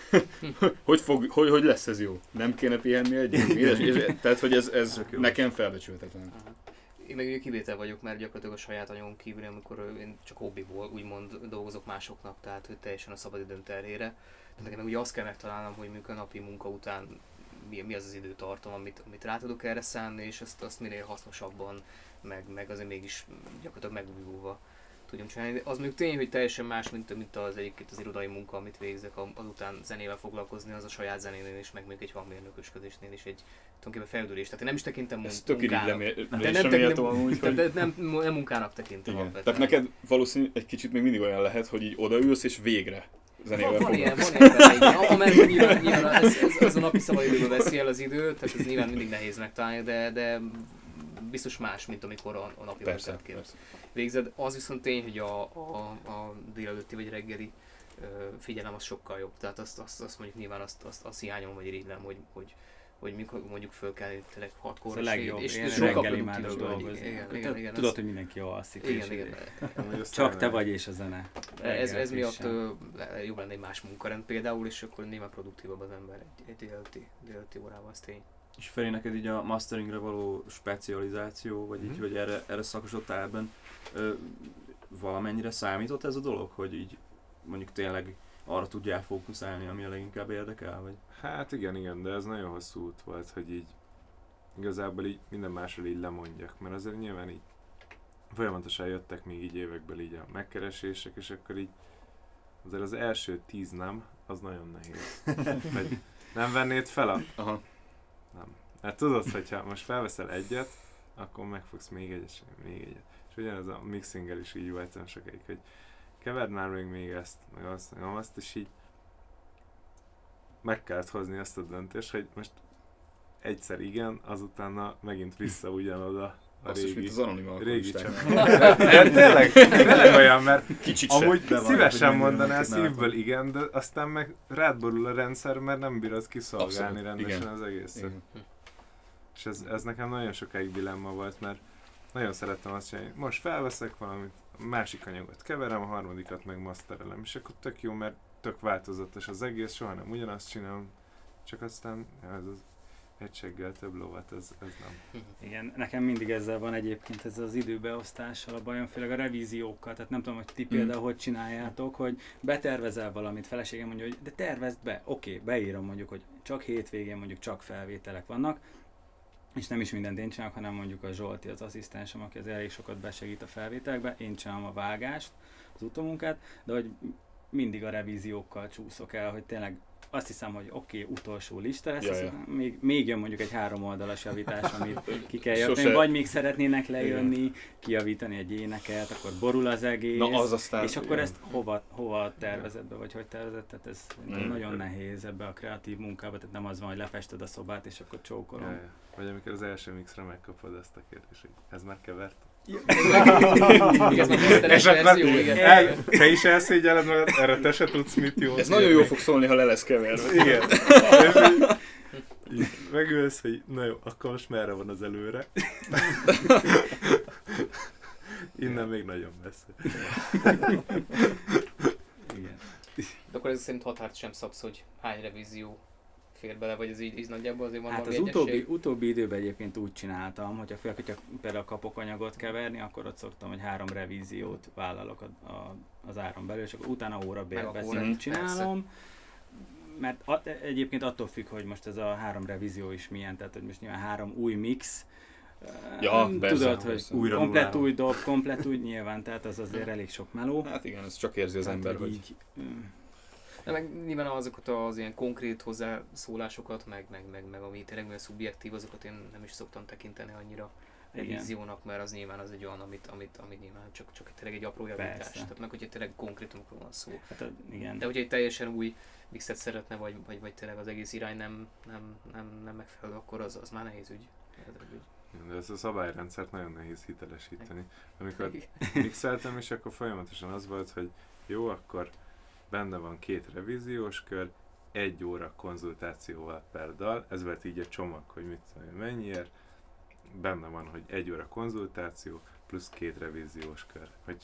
hogy, fog, hogy, hogy lesz ez jó? Nem kéne pihenni együtt? És, és, tehát, hogy ez, ez nekem felbecsülhetetlen. Én meg ugye kivétel vagyok, mert gyakorlatilag a saját anyagom kívül, amikor én csak hobbiból úgymond dolgozok másoknak, tehát hogy teljesen a szabadidőm terhére. Tehát nekem meg ugye azt kell megtalálnom, hogy mondjuk a napi munka után mi, mi az az időtartam, amit, amit rá tudok erre szánni, és azt, azt minél hasznosabban, meg, meg azért mégis gyakorlatilag megújulva tudjam csinálni. Az mondjuk tény, hogy teljesen más, mint, mint az egyébként az irodai munka, amit végzek, azután zenével foglalkozni, az a saját zenénél is, meg még egy hangmérnökösködésnél is egy tulajdonképpen fejlődés. Tehát én nem is tekintem mun- Ez tök munkának. irigylésre méltó amúgy, De, hogy... de nem, nem munkának tekintem Igen. alapvetően. Tehát neked valószínűleg egy kicsit még mindig olyan lehet, hogy így odaülsz és végre zenével Van, van ilyen, foglalkozol. van ilyen benne, igen. Amellett nyilván, nyilván ez, ez, ez a napi szabadidőből veszi el az időt, tehát ez nyilván mindig nehéz megtalálni, de, de biztos más, mint amikor a, a napi Persze, munkát persze. végzed. Az viszont tény, hogy a, a, a délelőtti vagy reggeli ö, figyelem az sokkal jobb. Tehát azt, azt, azt mondjuk nyilván azt, azt, azt hiányom vagy irigylem, hogy, hogy hogy mikor mondjuk föl kell tényleg hatkor. Ez a legjobb, és, én és sokkal reggel imádok produktívabb vagy. dolgozni. Igen, igen, igen, Tudod, ez- hogy mindenki jól alszik. igen, és igen. Amúgy azt Csak te elmegy. vagy és a zene. Ez, ez Reggel miatt frissen. ö, jobb lenne egy más munkarend például, és akkor nyilván produktívabb az ember egy, egy délelőtti, délelőtti órával, az tény. És Feri, neked így a masteringre való specializáció, vagy így, Mhm. hogy erre, erre szakosodtál ebben, ö, valamennyire számított ez a dolog, hogy így mondjuk tényleg arra tudjál fókuszálni, ami a leginkább érdekel, vagy? Hát igen, igen, de ez nagyon hosszú út volt, hogy így igazából így minden másról így lemondjak, mert azért nyilván így folyamatosan jöttek még így évekből így a megkeresések, és akkor így azért az első tíz nem, az nagyon nehéz. Vagy nem vennéd fel a... Aha. Nem. Hát tudod, hogyha most felveszel egyet, akkor megfogsz még egyet, még egyet. És ugyanez a mixinggel is így voltam sokáig, hogy keverd már még, még ezt, meg azt, meg azt, és így meg kellett hozni ezt a döntést, hogy most egyszer igen, azután megint vissza ugyanoda a Azt is, mint régi, az anonim régi alkoholisták. csak. tényleg, tényleg olyan, mert Kicsit sem. amúgy De van, szívesen hogy mondanál mindenki szívből igen, de aztán meg rád borul a rendszer, mert nem bírod kiszolgálni Abszolút, rendesen igen. az egészet. Igen. És ez, ez nekem nagyon sokáig dilemma volt, mert nagyon szerettem azt csinálni, most felveszek valamit, a másik anyagot keverem, a harmadikat meg masterelem, és akkor tök jó, mert tök változatos az egész, soha nem ugyanazt csinálom, csak aztán ja, ez az egységgel több lovat, ez, ez nem. Igen, nekem mindig ezzel van egyébként ez az időbeosztással a bajom, főleg a revíziókkal, tehát nem tudom, hogy ti például hogy csináljátok, hogy betervezel valamit, feleségem mondja, hogy de tervezd be, oké, beírom mondjuk, hogy csak hétvégén mondjuk csak felvételek vannak, és nem is mindent én csinálok, hanem mondjuk a Zsolti, az asszisztensem, aki az elég sokat besegít a felvételekbe, én csinálom a vágást, az utómunkát, de hogy mindig a revíziókkal csúszok el, hogy tényleg azt hiszem, hogy oké, okay, utolsó lista lesz, Ja, ja, ja. még, még jön mondjuk egy három oldalas javítás, amit ki kell Sose- javítani, vagy még szeretnének lejönni, kijavítani egy éneket, akkor borul az egész, Na az aztán... és akkor ezt hova, hova tervezed be, vagy hogy tervezed, tehát ez Mm. nagyon nehéz ebbe a kreatív munkába, tehát nem az van, hogy lefested a szobát, és akkor csókolom. Ja, ja. Vagy amikor az első mixre megkapod ezt a kérdést, hogy ez már kevert. Igen, ez már meszteles És akkor verzió, igen. el, te is elszégyeled magad, erre te se tudsz mit jól Ez nagyon jól fog szólni, ha le lesz keverve. Igen. És így, így megülsz, hogy na jó, akkor most merre van az előre. Innen még nagyon messze. Igen. De akkor ez szerint határt sem szabsz, hogy hány revízió fér bele, vagy ez így, így nagyjából azért van Hát az valami utóbbi, egyesség? utóbbi időben egyébként úgy csináltam, hogyha főleg, hogyha például kapok anyagot keverni, akkor ott szoktam, hogy három revíziót vállalok a, a, az áron belül, és akkor utána Meg órabért akkor beszélni persze. csinálom. Mert a, egyébként attól függ, hogy most ez a három revízió is milyen, tehát hogy most nyilván három új mix, Ja, Tudod, persze, hogy persze. Újra komplet nullára. új dob, komplet új, nyilván, tehát az azért elég sok meló. Hát igen, ez csak érzi az Tehát, ember, hogy... így, mm, De meg nyilván azokat az ilyen konkrét hozzászólásokat, meg, meg, meg, meg ami tényleg olyan szubjektív, azokat én nem is szoktam tekinteni annyira Igen. revíziónak, mert az nyilván az egy olyan, amit, amit, amit nyilván csak, csak tényleg egy apró javítás. Persze. Tehát meg, hogyha tényleg konkrétumokról van szó. hát a- igen. De hogyha egy teljesen új mixet szeretne, vagy, vagy, vagy tényleg az egész irány nem, nem, nem, nem megfelelő, akkor az, az már nehéz ügy. Nehéz ügy. De ezt a szabályrendszert nagyon nehéz hitelesíteni. Amikor mixeltem, és akkor folyamatosan az volt, hogy jó, akkor benne van két revíziós kör, egy óra konzultációval per dal, ez volt így a csomag, hogy mit tudom én, mennyiért, benne van, hogy egy óra konzultáció, plusz két revíziós kör. Hogy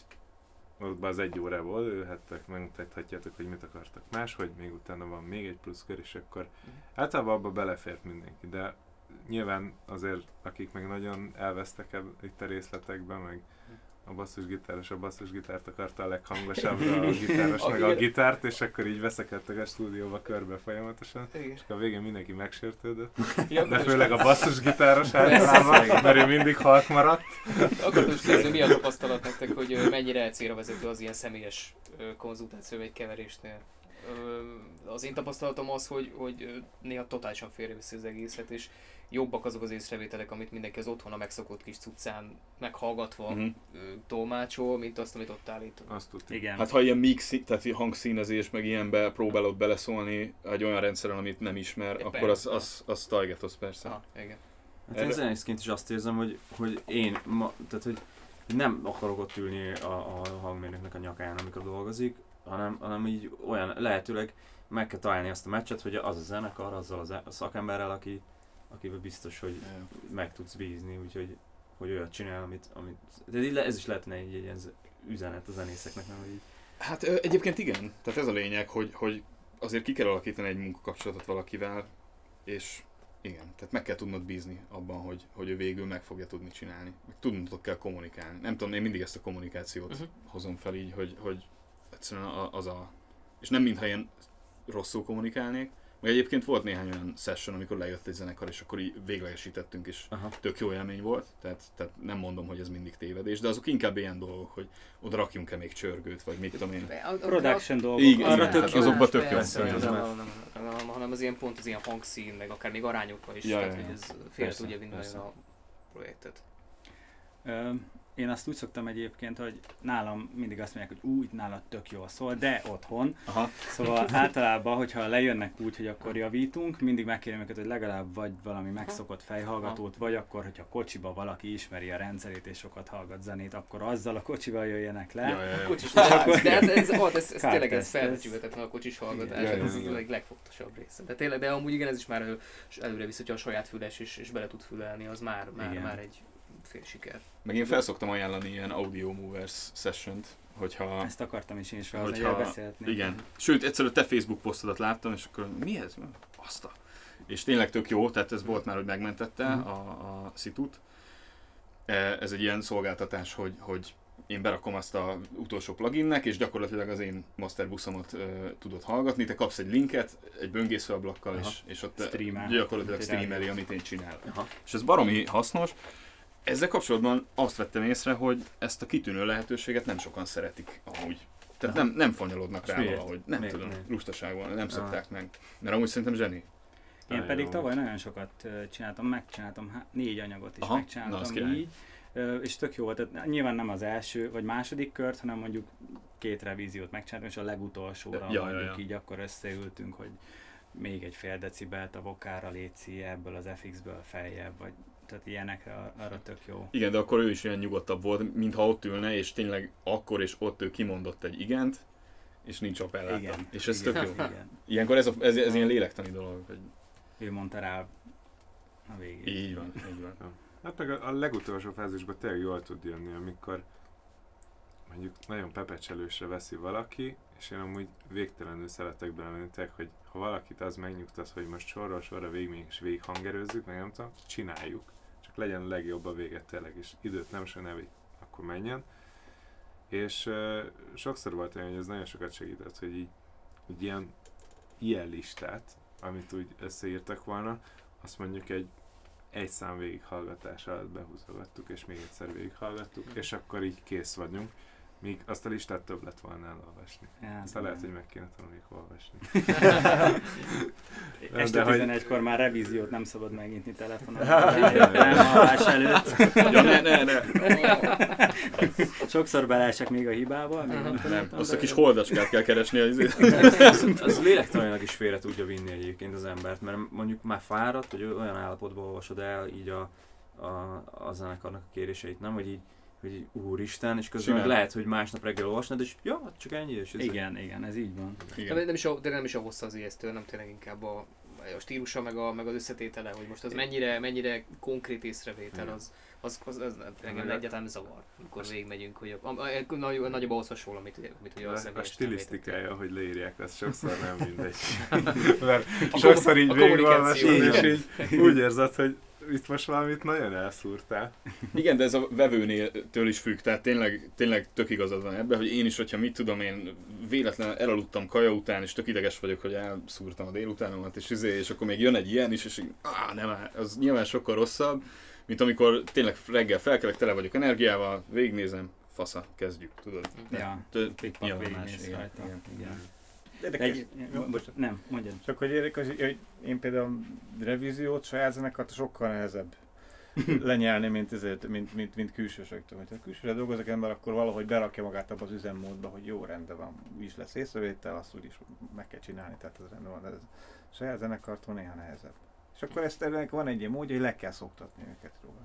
ott az egy órában odaülhettek, megmutathatjátok, hogy mit akartak máshogy, még utána van még egy plusz kör, és akkor általában abba belefért mindenki, de nyilván azért, akik meg nagyon elvesztek el itt a részletekben, meg a basszusgitáros a basszusgitárt akarta a leghangosabbra, a gitáros meg a gitárt, és akkor így veszekedtek a stúdióba körbe folyamatosan, és akkor a végén mindenki megsértődött, de főleg a basszusgitáros általában, mert ő mindig halk maradt. Akartam is kérdezni, mi a tapasztalat nektek, hogy ö, mennyire célra vezető az ilyen személyes ö, konzultáció egy keverésnél? Ö, Az én tapasztalatom az, hogy, hogy ö, néha totálisan félreviszi az egészet, és jobbak azok az észrevételek, amit mindenki az otthon a megszokott kis cuccán meghallgatva Mhm. ö, tolmácsol, mint azt, amit ott állít. Azt tudtuk. Igen. Hát ha ilyen mix, tehát hangszínezés, meg ilyenbe próbálod beleszólni egy olyan rendszeren, amit nem ismer, Ja, akkor az, az, az tajgetosz persze. Aha, igen. Hát én Erre- zenészként is azt érzem, hogy, hogy én, ma, tehát hogy nem akarok ott ülni a, a hangmérnöknek a nyakán, amikor dolgozik, hanem, hanem így olyan, lehetőleg meg kell találni azt a meccset, hogy az a zenekar, azzal az, a szakemberrel, aki, akivel biztos, hogy meg tudsz bízni, úgyhogy hogy olyat csinál, amit, amit de így le- ez is lehetne egy, egy ilyen üzenet a zenészeknek, nem, hogy így. Hát ö, egyébként igen, tehát ez a lényeg, hogy, hogy azért ki kell alakítani egy munkakapcsolatot valakivel, és igen, tehát meg kell tudnod bízni abban, hogy, hogy ő végül meg fogja tudni csinálni. Meg tudnotok kell kommunikálni. Nem tudom, én mindig ezt a kommunikációt Uh-huh. hozom fel így, hogy, hogy egyszerűen a- az a... És nem mintha én rosszul kommunikálnék, meg egyébként volt néhány olyan session, amikor lejött egy zenekar, és akkor így véglegesítettünk, és Aha. tök jó élmény volt, tehát, tehát nem mondom, hogy ez mindig tévedés, de azok inkább ilyen dolgok, hogy oda rakjunk-e még csörgőt, vagy mit tudom én. Production dolgok, Igen, arra igen, tök hát jó. azokba tök jó. Persze, Igen. ez Nem, már- nem, nem, nem, hanem az ilyen pont az ilyen hangszín, meg akár még arányokkal is, Ja, tehát ja, hogy ja. ez félre Persze, tudja vinni persze. nagyon a projektet. Ö, én azt úgy szoktam egyébként, hogy nálam mindig azt mondják, hogy úgy nálad tök jól szól, de otthon. Aha. Szóval általában, hogyha lejönnek úgy, hogy akkor javítunk, mindig megkérem őket, hogy legalább vagy valami megszokott fejhallgatót, vagy akkor, hogyha kocsiba valaki ismeri a rendszerét és sokat hallgat zenét, akkor azzal a kocsival jöjjenek le. Ja, ja, ja. A kocsis hallgatás. De hát ez, ez, ez, ez tényleg ez Kárteszt, felbecsülhetetlen a kocsis hallgatás, Igen, ez igen, a leg, legfontosabb része. De tényleg, de amúgy igen, ez is már elő- előre visz, hogyha a saját füles és, és bele tud fülelni, az már, már, Igen. már egy fél siker. Meg én fel szoktam ajánlani ilyen Audio Movers sessiont, hogyha... Ezt akartam is én is felhozni, Hogyha- hogy beszélhetnék. Igen. Sőt, egyszerűen te Facebook posztodat láttam, és akkor mi ez? Azt a... És tényleg tök jó, tehát ez volt már, hogy megmentette Mhm. a, a szitut. E, Ez egy ilyen szolgáltatás, hogy, hogy én berakom azt a utolsó pluginnek, és gyakorlatilag az én masterbuszomat uh, tudod hallgatni. Te kapsz egy linket, egy böngészőablakkal, Aha. és, és ott Streamel. gyakorlatilag Mint egy streameli, amit én csinálok. Aha. És ez baromi hasznos. Ezzel kapcsolatban azt vettem észre, hogy ezt a kitűnő lehetőséget nem sokan szeretik amúgy. Tehát Aha. nem, nem fanyalodnak És rá miért? valahogy. Nem Miért? tudom, Miért? lustaság van, nem Ah. szokták meg. Mert amúgy szerintem zseni. Én Nagyon pedig jó. tavaly nagyon sokat ö, csináltam, megcsináltam há- négy anyagot is Aha, na, megcsináltam az király. így, ö, és tök jó volt. Tehát nyilván nem az első vagy második kört, hanem mondjuk két revíziót megcsináltam, és a legutolsóra Ja, ja, mondjuk ja. így akkor összeültünk, hogy még egy fél decibelt a vokára létszi, ebből az ef iksz-ből feljebb, vagy tehát ilyenekre ar- arra tök jó. Igen, de akkor ő is olyan nyugodtabb volt, mintha ott ülne, és tényleg akkor és ott ő kimondott egy igent, és nincs appelláta. Igen. És ez igen, tök jó. Igen. Ilyenkor ez, a, ez, ez ilyen lélektani dolog. Hogy Ő mondta rá a végén. így van, így van. Hát meg a, a legutolsó fázisban tényleg jól tud jönni, amikor mondjuk nagyon pepecselősre veszi valaki, és én amúgy végtelenül szeretek belemenni, tényleg, hogy ha valakit az megnyugtat, hogy most sorról sorra végig mégis végig hangerőzzük, meg nem tudom, csináljuk. Csak legyen a legjobb a véget tényleg, és időt nem se nevi, akkor menjen. És uh, sokszor volt olyan, hogy ez nagyon sokat segített, hogy így, hogy ilyen, ilyen listát, amit úgy összeírtak volna, azt mondjuk egy egy szám végighallgatás alatt behúzogattuk, és még egyszer végighallgattuk, és akkor így kész vagyunk. Míg azt a listát több lett volna elolvasni. Ja, Aztán lehet, hogy igen. meg kéne tanulni olvasni. Este De hogy- tizenegykor már revíziót nem szabad megnyitni telefonon. Nem hallás előtt. Ja, ne, ne, ne. Sokszor beleesek még a hibába. Még nem, Nem, tanultam, azt a de- kis holdacskát kell keresni. Az... az, az lélektanilag is félre tudja vinni egyébként az embert, mert mondjuk már fáradt, hogy olyan állapotban olvasod el így a, a, a zenekarnak a kéréseit, nem? Hogy így, hogy így úristen, és közben meg Simán. lehet, hogy másnap reggel olvasnád, és ja, hát csak ennyi, és ez Igen, igen, ez így van. De Igen. nem is a, de nem is a hossza az ijesztő, nem tényleg inkább a, a stílusa, meg, a, meg az összetétele, hogy most az mennyire, mennyire konkrét észrevétel, az, az, az, az engem Meg a- egyáltalán zavar, amikor végigmegyünk, hogy a, a, a, nagy, nagyobb ahhoz hasonló, amit, amit ugye a A, a személyes stilisztikája, hogy leírják, az sokszor nem mindegy. Mert A sokszor így a végigolvasod, kommunikáció. és így úgy érzed, hogy itt most valamit nagyon elszúrtál. Igen, de ez a vevőnél től is függ, tehát tényleg, tényleg tök igazad van ebben, hogy én is, hogyha mit tudom, én véletlenül elaludtam kaja után, és tök ideges vagyok, hogy elszúrtam a délutánomat, és, izé, és akkor még jön egy ilyen is, és így, áh, nem áll, az nyilván sokkal rosszabb, mint amikor tényleg reggel felkelek, tele vagyok energiával, végignézem, fasza, kezdjük, tudod. Ja, Tö- pikpak nyilván végignéz más, igen, rajta. igen. Igen. Érdekes. Egy, Jó, bocs, nem, mondjad. Csak hogy érdekes, hogy hogy én például revíziót, saját zenekart sokkal nehezebb lenyelni, mint, ezért, mint, mint, mint külsősöktől. Ha külsőre dolgozik ember, akkor valahogy berakja magát abba az üzemmódba, hogy jó, rendben van, úgyis lesz észrevétel, azt úgyis meg kell csinálni, tehát ez rendben van, de ez saját zenekartól néha nehezebb. És akkor ezt ennek van egy ilyen módja, hogy le kell szoktatni őket róla.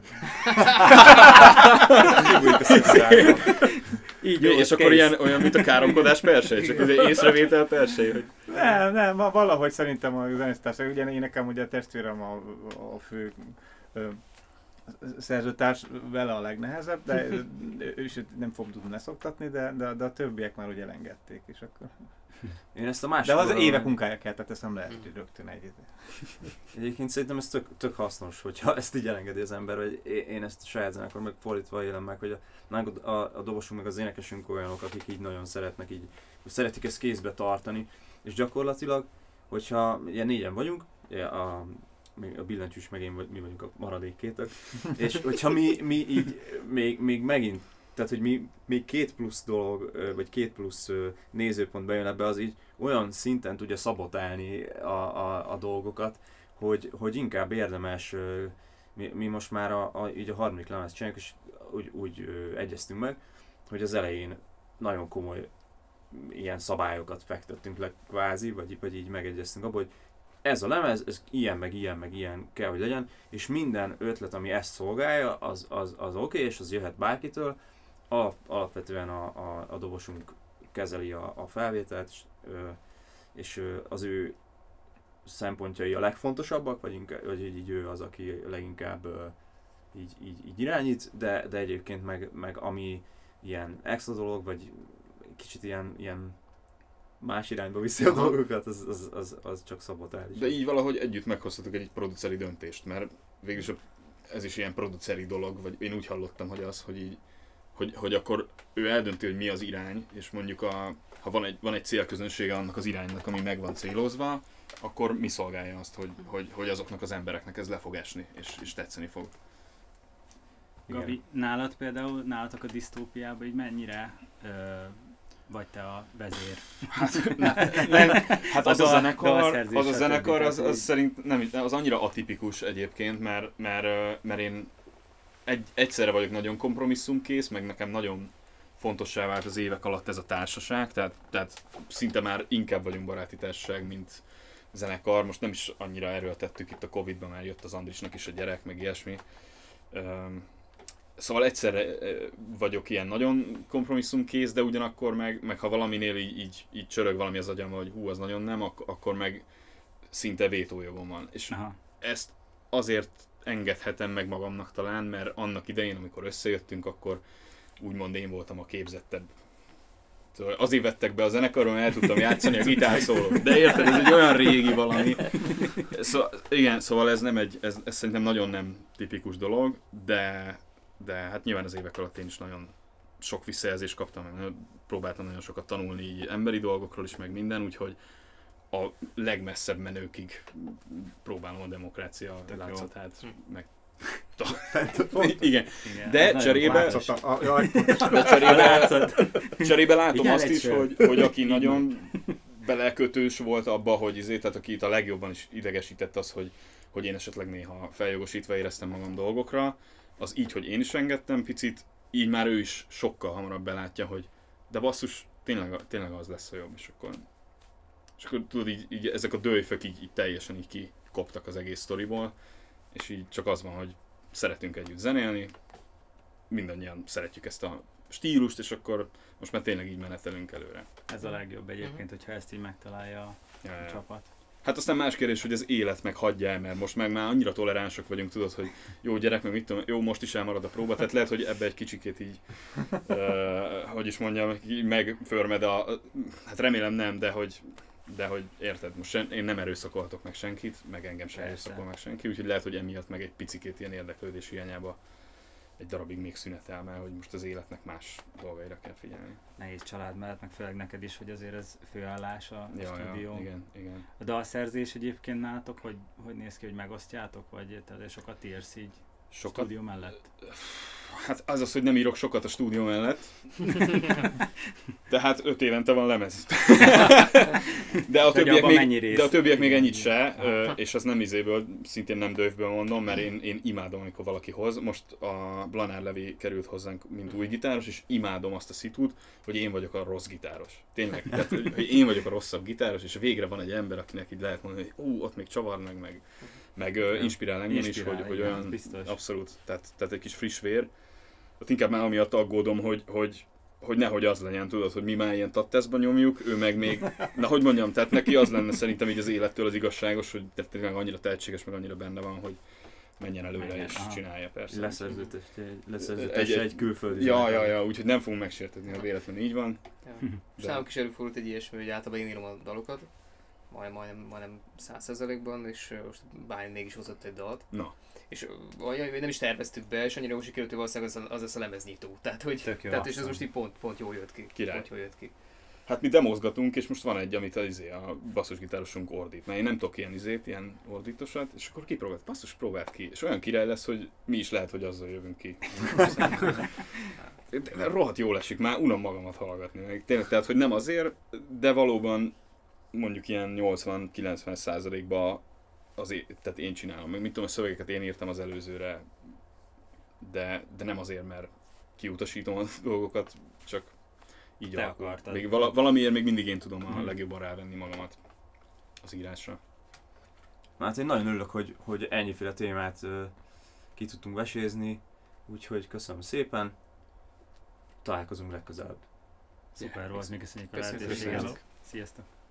Így Ja, jó, és kész. akkor ilyen, olyan, mint a káromkodás persei, csak az észrevétel persei, hogy Nem, nem, ma- valahogy szerintem a zenésztársak, ugye én nekem ugye a testvérem a, a fő ö, szerzőtárs, vele a legnehezebb, de ő is nem fog tudni leszoktatni, de, de, de a többiek már ugye elengedték, és akkor... Én ezt a másik De az oldalon- évek munkája kell, tehát ezt nem lehet hogy rögtön egy Egyébként szerintem ez tök, tök hasznos, hogyha ezt így elengedi az ember, hogy é- én ezt a saját zenekar meg fordítva élem meg, hogy a, nálunk a, a, a dobosunk meg az énekesünk olyanok, akik így nagyon szeretnek, így hogy szeretik ezt kézbe tartani, és gyakorlatilag, hogyha ilyen négyen vagyunk, ugye a, még a billentyűs meg én, vagy mi vagyunk a maradék kétek, és hogyha mi, mi így még, még megint, tehát hogy mi még két plusz dolog, ö, vagy két plusz ö, nézőpont bejön ebbe, az így olyan szinten tudja szabotálni a, a, a dolgokat, hogy, hogy inkább érdemes, ö, mi, mi most már a, a, így a harmadik lemezt csináljuk, és úgy, úgy ö, egyeztünk meg, hogy az elején nagyon komoly ilyen szabályokat fektettünk le kvázi, vagy, vagy így megegyeztünk abban, hogy ez a lemez, ez ilyen, meg ilyen, meg ilyen kell, hogy legyen, és minden ötlet, ami ezt szolgálja, az, az, az oké, okay, és az jöhet bárkitől. Alap, alapvetően a, a, a dobosunk kezeli a, a felvételt, és, ö, és ö, az ő szempontjai a legfontosabbak, vagy, inkább, vagy így, így ő az, aki leginkább ö, így, így, így irányít, de, de egyébként meg, meg ami ilyen extra dolog, vagy kicsit ilyen, ilyen más irányba viszi a dolgokat, az, az, az, az csak szabotális. De így valahogy együtt meghozhatok egy produceri döntést, mert végülis ez is ilyen produceri dolog, vagy én úgy hallottam, hogy az, hogy így, hogy, hogy akkor ő eldönti, hogy mi az irány, és mondjuk a, ha van egy, van egy célközönsége annak az iránynak, ami meg van célozva, akkor mi szolgálja azt, hogy, hogy, hogy azoknak az embereknek ez le fog esni, és, és tetszeni fog. Gabi, nálad például, nálatok a disztópiában így mennyire ö, vagy te a vezér? Hát, ne, nem, hát az a, a zenekar, az, a zenekar az, az így... szerint nem, az annyira atipikus egyébként, mert, mert, mert én egy, egyszerre vagyok nagyon kompromisszumkész, meg nekem nagyon fontossá vált az évek alatt ez a társaság, tehát, tehát szinte már inkább vagyunk baráti társaság, mint zenekar. Most nem is annyira erőltettük itt a Covidban, már jött az Andrisnak is a gyerek, meg ilyesmi. Szóval egyszerre vagyok ilyen nagyon kompromisszumkész, de ugyanakkor meg, meg ha valaminél így, így, így csörög valami az agyam, hogy hú, az nagyon nem, ak- akkor meg szinte vétójogom van. És Aha. ezt azért engedhetem meg magamnak talán, mert annak idején, amikor összejöttünk, akkor úgymond én voltam a képzettebb. Szóval azért vettek be a zenekarban, el tudtam játszani a gitárszólót. De érted, ez egy olyan régi valami. Szóval, igen, szóval ez, nem egy, ez, ez szerintem nagyon nem tipikus dolog, de, de hát nyilván az évek alatt én is nagyon sok visszajelzést kaptam, meg próbáltam nagyon sokat tanulni így emberi dolgokról is, meg minden, úgyhogy a legmesszebb menőkig próbálom a demokrácia látszatát meg... Igen. Igen, de cserébe, de cserébe, cserébe látom igen, azt is, hogy, hogy aki nagyon belekötős volt abba, hogy izé, tehát aki itt a legjobban is idegesített az, hogy, hogy én esetleg néha feljogosítva éreztem magam dolgokra, az így, hogy én is engedtem picit, így már ő is sokkal hamarabb belátja, hogy de basszus, tényleg, tényleg az lesz a jobb, és akkor, és akkor tudod, így, így ezek a dőjfök így, így teljesen így kikoptak az egész sztoriból, és így csak az van, hogy szeretünk együtt zenélni, mindannyian szeretjük ezt a stílust, és akkor most már tényleg így menetelünk előre. Ez a legjobb egyébként, hogyha ezt így megtalálja a ja, ja. csapat. Hát aztán más kérdés, hogy az élet meg hagyja el, mert most meg már annyira toleránsak vagyunk, tudod, hogy jó gyerek, meg mit tudom, jó, most is elmarad a próba, tehát lehet, hogy ebbe egy kicsikét így, uh, hogy is mondjam, megförmed a, hát remélem nem, de hogy De hogy érted, most sen, én nem erőszakolhatok meg senkit, meg engem sem erőszakol meg senki, úgyhogy lehet, hogy emiatt meg egy picikét ilyen érdeklődés hiányába egy darabig még szünetel, mert hogy most az életnek más dolgaira kell figyelni. Nehéz család mellett, meg főleg neked is, hogy azért ez főállás a ja, stúdió. Ja, igen, igen. A dalszerzés egyébként nálatok, hogy, hogy néz ki, hogy megosztjátok, vagy te sokat írsz így sokat? Stúdió mellett? Hát az az, hogy nem írok sokat a stúdió mellett. Tehát öt évente van lemez. De a többiek, még, de a többiek még ennyit se, és az nem izéből, szintén nem dövből mondom, mert én, én imádom, amikor valaki hoz. Most a Blanár Levi került hozzánk, mint új gitáros, és imádom azt a szitút, hogy én vagyok a rossz gitáros. Tényleg, tehát, hogy én vagyok a rosszabb gitáros, és végre van egy ember, akinek így lehet mondani, hogy ú, ott még csavar meg, meg, meg inspirál engem is, hogy, hogy olyan biztos. Abszolút, tehát, tehát egy kis friss vér. Ott inkább már amiatt aggódom, hogy, hogy, hogy nehogy az legyen, tudod, hogy mi már ilyen tatteszben nyomjuk, ő meg még, na hogy mondjam, tehát neki az lenne szerintem így az élettől az igazságos, hogy tényleg annyira tehetséges, meg annyira benne van, hogy menjen előre menjen, és aha. csinálja persze. Leszerződtesse egy, egy, egy külföldi. Ja, ja, ja, úgyhogy nem fogunk megsértetni, ha véletlenül így van. Ja. És nálunk is előfordult egy ilyesmi, hogy általában én írom a dalokat, majd, majdnem, majdnem száz százalékban, és most Bálint mégis hozott egy dalt. Na. És vagy nem is terveztük be, és annyira most sikerült, hogy valószínűleg az, az lesz a lemeznyitó. Tehát, hogy, jó, tehát és ez most így pont, pont jól jött ki. Király. Pont jól jött ki. Hát mi demozgatunk, és most van egy, amit az izé, a basszusgitárosunk ordít. Mert én nem tudok ilyen izét, ilyen ordítosat, és akkor kipróbált, basszus, próbált ki. És olyan király lesz, hogy mi is lehet, hogy azzal jövünk ki. Rohadt jól esik, már unom magamat hallgatni. Tényleg, tehát, hogy nem azért, de valóban mondjuk ilyen nyolcvan-kilencven százalékban azért, tehát én csinálom. Meg mit tudom, a szövegeket én írtam az előzőre, de, de nem azért, mert kiutasítom a dolgokat, csak így Te alakul. akartad. Még vala, valamiért még mindig én tudom a Mhm. legjobban rávenni magamat az írásra. Hát én nagyon örülök, hogy, hogy ennyiféle témát ö, ki tudtunk vesézni, úgyhogy köszönöm szépen, találkozunk legközelebb. Szuper volt, még köszönjük a Köszönjük. lehetőséget. Köszönjük. Sziasztok!